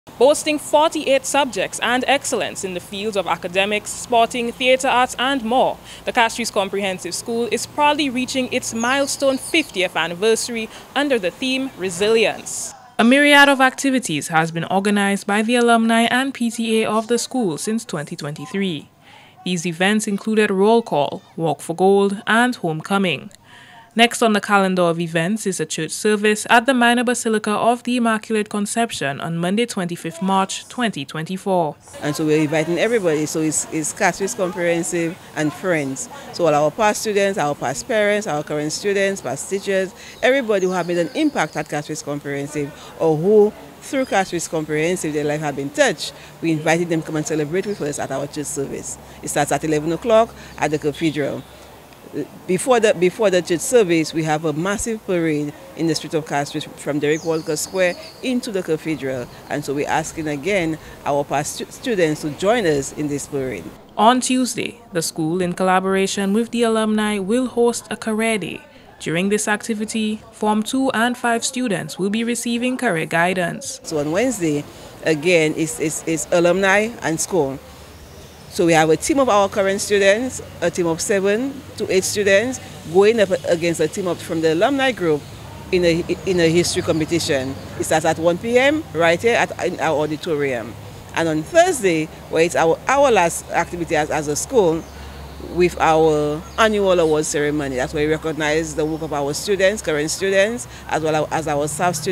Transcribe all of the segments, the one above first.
Boasting 48 subjects and excellence in the fields of academics, sporting, theatre arts and more, the Castries Comprehensive School is proudly reaching its milestone 50th anniversary under the theme Resilience. A myriad of activities has been organized by the alumni and PTA of the school since 2023. These events included roll call, walk for gold and homecoming. Next on the calendar of events is a church service at the Minor Basilica of the Immaculate Conception on Monday, 25th March 2024. And so we're inviting everybody, so it's Castries Comprehensive and friends. So all our past students, our past parents, our current students, past teachers, everybody who have made an impact at Castries Comprehensive or who through Castries Comprehensive their life have been touched, we invited them to come and celebrate with us at our church service. It starts at 11 o'clock at the cathedral. Before the church service, we have a massive parade in the street of Castries from Derek Walker Square into the cathedral. And so we're asking again our past students to join us in this parade. On Tuesday, the school, in collaboration with the alumni, will host a career day. During this activity, Form 2 and 5 students will be receiving career guidance. So on Wednesday, again, it's alumni and school. So we have a team of our current students, a team of 7 to 8 students, going up against a team from the alumni group in a history competition. It starts at 1 p.m. right here in our auditorium. And on Thursday, where it's our last activity as a school, with our annual awards ceremony. That's where we recognize the work of our students, current students, as well as our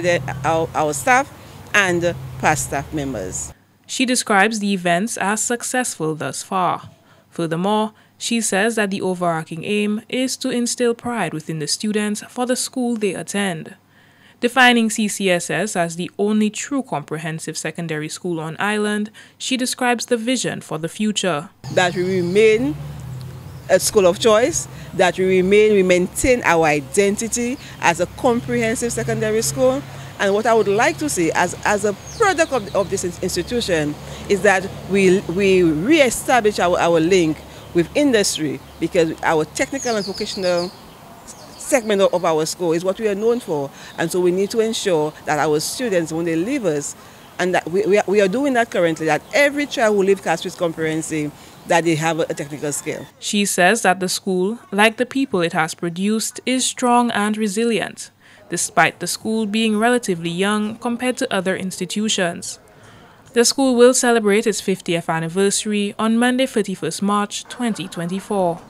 staff and past staff members. She describes the events as successful thus far. Furthermore, she says that the overarching aim is to instill pride within the students for the school they attend. Defining CCSS as the only true comprehensive secondary school on island, she describes the vision for the future. That we remain a school of choice, that we maintain our identity as a comprehensive secondary school. And what I would like to see as a product of this institution is that we re-establish our link with industry, because our technical and vocational segment of our school is what we are known for. And so we need to ensure that our students, when they leave us, and that we are doing that currently, that every child who leaves Castries Comprehensive, that they have a technical skill. She says that the school, like the people it has produced, is strong and resilient, despite the school being relatively young compared to other institutions. The school will celebrate its 50th anniversary on Monday, 31st March 2024.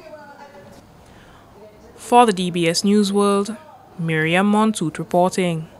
For the DBS News World, Miriam Montoot reporting.